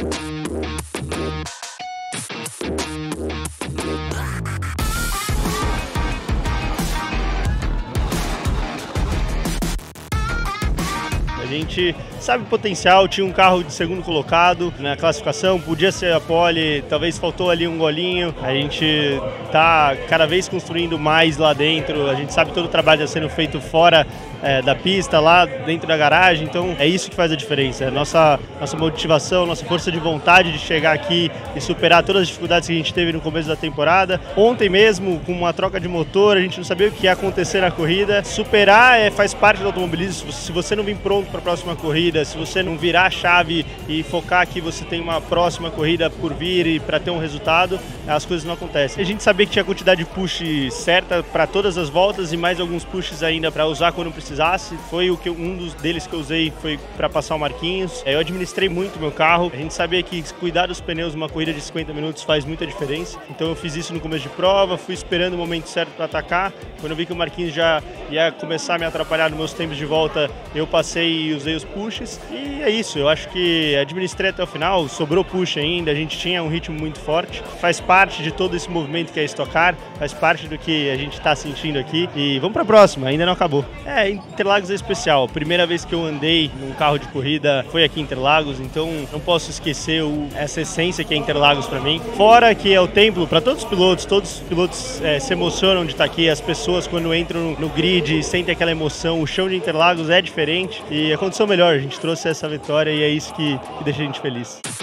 A gente sabe o potencial, tinha um carro de segundo colocado na classificação, podia ser a pole, talvez faltou ali um golinho. A gente está cada vez construindo mais lá dentro, a gente sabe todo o trabalho está sendo feito fora da pista, lá dentro da garagem, então é isso que faz a diferença, nossa motivação, nossa força de vontade de chegar aqui e superar todas as dificuldades que a gente teve no começo da temporada. Ontem mesmo, com uma troca de motor, a gente não sabia o que ia acontecer na corrida. Superar faz parte do automobilismo. Se você não vir pronto para a próxima corrida, se você não virar a chave e focar que você tem uma próxima corrida por vir e para ter um resultado, as coisas não acontecem. A gente sabia que tinha a quantidade de push certa para todas as voltas e mais alguns pushes ainda para usar quando precisasse. Foi um dos deles que eu usei, foi para passar o Marquinhos. Eu administrei muito o meu carro. A gente sabia que cuidar dos pneus numa corrida de 50 minutos faz muita diferença. Então eu fiz isso no começo de prova, fui esperando o momento certo para atacar. Quando eu vi que o Marquinhos já ia começar a me atrapalhar nos meus tempos de volta, eu passei e usei os pushes. E é isso, eu acho que administrei até o final, sobrou push ainda, a gente tinha um ritmo muito forte. Faz parte de todo esse movimento que é Stock Car, faz parte do que a gente está sentindo aqui. E vamos para a próxima, ainda não acabou. Interlagos é especial. Primeira vez que eu andei num carro de corrida foi aqui em Interlagos, então não posso esquecer essa essência que é Interlagos para mim. Fora que é o templo para todos os pilotos se emocionam de estar aqui, as pessoas quando entram no grid sentem aquela emoção, o chão de Interlagos é diferente e a condição melhor, a gente trouxe essa vitória e é isso que deixa a gente feliz.